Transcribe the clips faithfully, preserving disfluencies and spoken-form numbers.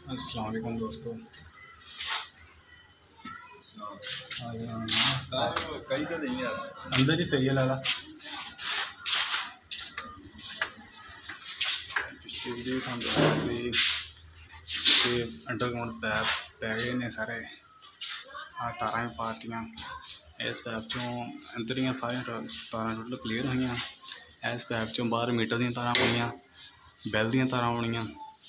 अस्सलाम वालेकुम दोस्तों। कई तो नहीं यार अंदर ही पई लगा पिछले अंडरग्राउंड पैप पै गए ने सारे। आ तारा भी पातियां इस पैप चों अंदर ही सारी तारा टोटल क्लीयर हुई। इस पैप चों बाहर मीटर दी तारा आउणियां, बैल दी तारा आउणियां,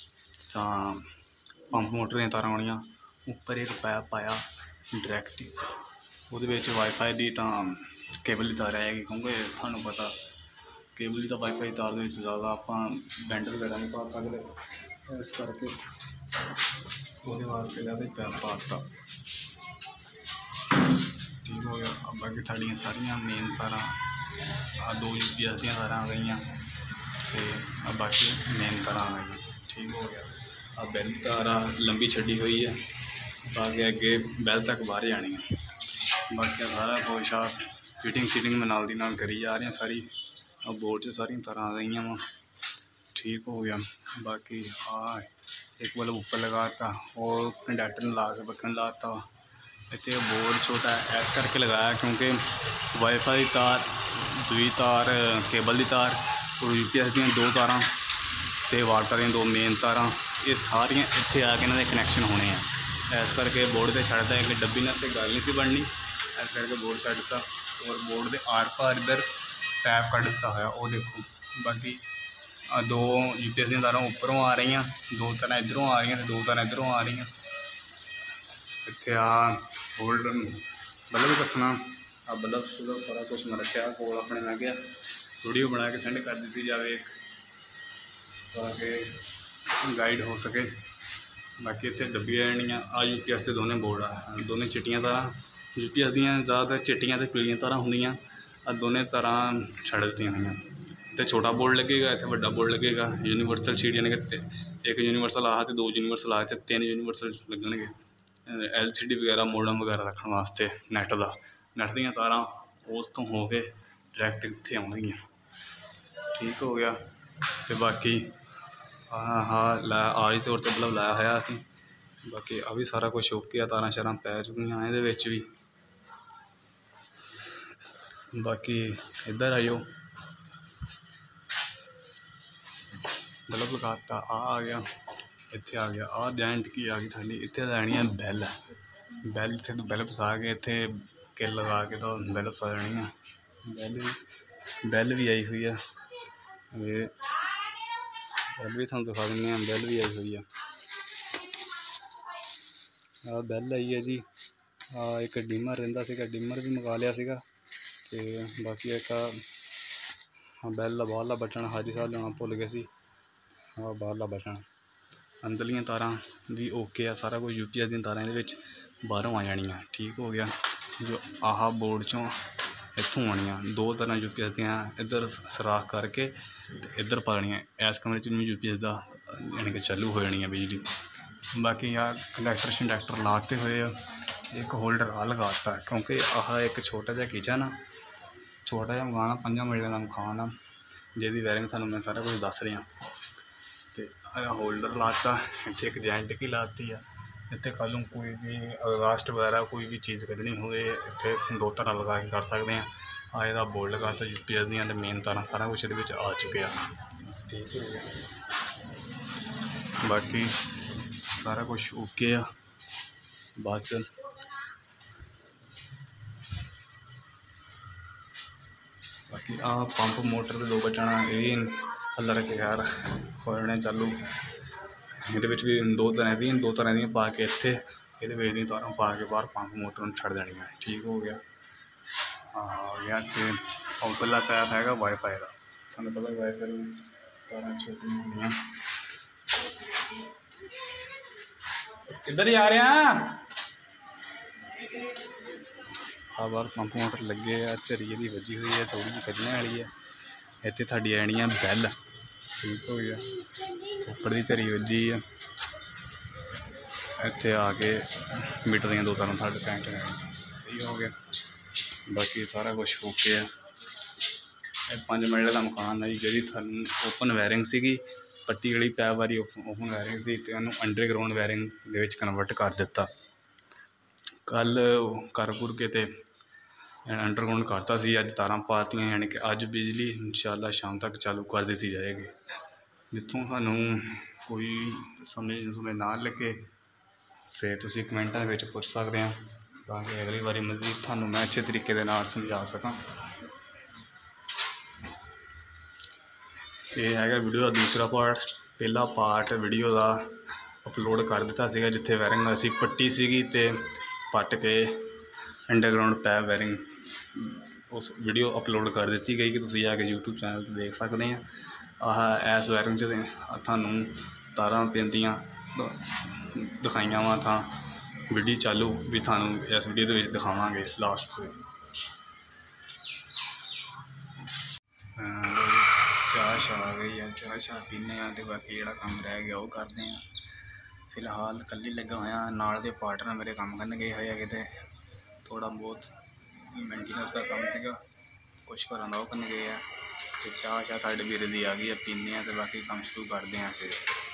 पंप मोटर दी तारा आउणियां। उपर एक पैप पाया डायरैक्ट वो वाईफाई की तो केबल की तार आएगी, क्योंकि थानू पता केबल की तो वाईफाई तार के ज़्यादा आप बैंड वगैरह नहीं पा सकते, इस करके वो वास्ते लिया पैप पाता ठीक हो गया। बाकी साड़ियाँ सारिया मेन तारा दो यू पी एस दियाँ तारा आ गई तो बाकी मेन तारा आ गई ठीक हो गया। अब बैल तारा लंबी छड़ी हुई है, बाकी अगे बैल तक बाहर जानी है। बाकी सारा कुछ आ फिटिंग शिटिंग में नाल दी नाल करी जा रही हैं सारी। अब बोर्ड से सारी तार आ गई वा ठीक हो गया। बाकी हाँ एक बल्ब ऊपर लगाता और कंडक्टर ला के बकन लाता। इतने बोर्ड छोटा है इस करके लगाया क्योंकि वाईफाई तार दुई तार केबल की तार और यू पी एस दी दो तार तो वाटर दी दो मेन तार ये सारिया इतने आके इन्होंने कनैक्शन होने हैं। इस करके बोर्ड से छड़ता है कि डब्बी ने तो गल नहीं सी बननी, इस करके बोर्ड छड़ता और बोर्ड के आर पार इधर पैप कट दिता होया वो देखो। बाकी दो यू पी एस दी तारा उपरों आ रही, दो तारा इधरों आ रही, दो तारा इधरों आ रही। इतने आ होल्डर बल्ब दसना आ बल्ब शुल्ब सारा कुछ मैं रखा कोल अपने मैं गया वीडियो बना के सेंड कर दी जाए ताकि गाइड हो सके। बाकी इतने डब्बी आनियाँ आ यू पी एस के दोनों बोर्ड आ दोनों चिट्टियाँ तारा यू पी एस दियाँ ज़्यादातर चिट्टियाँ तो पीलियाँ तारा होंदियाँ आ दोनों तारा छड़ दी हुई। तो छोटा बोर्ड लगेगा इतने बड़ा बोर्ड लगेगा यूनीवर्सल शीट यानी कि एक यूनीवर्सल आ तो दो यूनीवर्सल आ तो तीन यूनीवर्सल लगनगे। एल सी डी वगैरह मोडम वगैरह रखने वास्ते नैट का नैट दियाँ तारा उस तो हो के डायरैक्ट इतने आउणगियां ठीक हो गया। तो बाकी हाँ हाँ लै आरी तौर पर बल्ब लाया होया असीं। बाकी आ भी सारा कुछ ओके तारा शारां पै चुकियां ये भी। बाकी इधर आइयो बल्ब लगाता आ आ गया इत्थे आ गया आ जैंट की आ गई थोड़ी इतने लैनी है बैल बैल इतने बैल फसा के इतने किल लगा के तो बैल फसा देनी है। बैल भी बैल भी आई हुई है बैल भी थोड़ा दिखा देंगे बैल भी आई हुई है। आ बैल आई है जी। आ एक डिमर रहिंदा सीगा डिमर भी मंगा लिया सीगा ते बाकी एक बैल बाहरला बटन हाजी साहब लेना भुल गए सी। हाँ बाहरला बटन अंदरलियाँ तारा भी ओके आ सारा कुछ यू पी एस दी तारा ये बाहरों आ जानियाँ ठीक हो गया। जो आह बोर्ड चों इत्थों आनियाँ दो तरह यू पी एस दियाँ इधर सराख करके इधर पानियाँ इस कमरे च यू पी एस का यानी कि चालू हो जानी है बिजली। बाकी यार कंडक्टर शंडक्टर लाते हुए एक होल्डर आ लगाता क्योंकि आह एक छोटा जहा किचन आ छोटा जहा मकान पंजा मंजिल का मकान आ जिहदी वायरिंग थानू मैं सारा कुछ दस रहा। तो होल्डर लाता इतने एक जैंट की लाती है इतने कल कोई भी अगलास्ट वगैरह कोई भी चीज़ कढ़नी हो इतने दो तारा लगा के कर सकते हैं। आ यदा बोर्ड लगाता यू पी एस दियाँ मेन तारा सारा कुछ ये आ चुके हैं ठीक है। बाकी सारा कुछ ओके आ बस बाकी आ पंप मोटर के दो बटन ये अल्लाह रखे यार होने चालू ये भी दो तरह दी दो तरह दी पा के इतने ये तारों पा के बाहर पंप मोटर छड़ देनी है ठीक हो गया। हाँ गया तो पहला पैप है वाईफाई का थोड़ा पता वाईफाई तारा छोटी होंगे किधर जा रहे हैं। हाँ बाहर पंप मोटर लगे आ झरी जी वजी हुई है थोड़ी जी कजने वाली है इतने थाड़ी आनी है बैल ठीक हो गया। उपर की झरी वजी है इतने आके मीटर दिन दो तारा साढ़े पैंट ठीक हो गया। बाकी सारा कुछ ओके है पाँच मंजिल का मकान है जी जी थानू ओपन वायरिंग सी पट्टी वाली पैप वाली ओपन वायरिंग सी ते उन्होंने अंडरग्राउंड वायरिंग दे विच कन्वर्ट कर दिता। कल कर कुर के ते अंडरग्राउंड करता सी, अज तारां पातियां, यानी कि अज बिजली इंशाअल्लाह शाम तक चालू कर दी जाएगी। जितों सानू कोई समझ समझ ना लगे फिर तुसीं कमेंटां विच पुछ सकदे हैं, ताकि अगली बारी मज़ीद थानू मैं अच्छे तरीके दे नाल समझा सकां। ये है वीडियो का दूसरा पार्ट। पहला पार्ट वीडियो का अपलोड कर दिता सीगा, जिथे वायरिंग असी पट्टी सीगी ते पट के अंडरग्राउंड पैप वायरिंग उस वीडियो अपलोड कर दी गई कि तुसीं जाके यूट्यूब चैनल पर देख सकते हैं। आह इस वायरिंग च थानू तारां पैंदियां दिखाइयां वा, था वीडियो चालू भी थानू इस वीडियो के दिखावांगे लास्ट से। चाह शाह आ गई है, चाह शाह पीने तो बाकी जो काम रह गया वो करते हैं। फिलहाल कल ही लगा होया, नाल दे पार्टनर मेरे काम करन गए हुए किते थोड़ा बहुत मेंटेनेंस का काम सीगा, कुछ घर का वो करन गए हैं। तो चाह शाह साढ़े वीर दी आ गई है, पीने तो बाकी काम शुरू करते हैं फिर।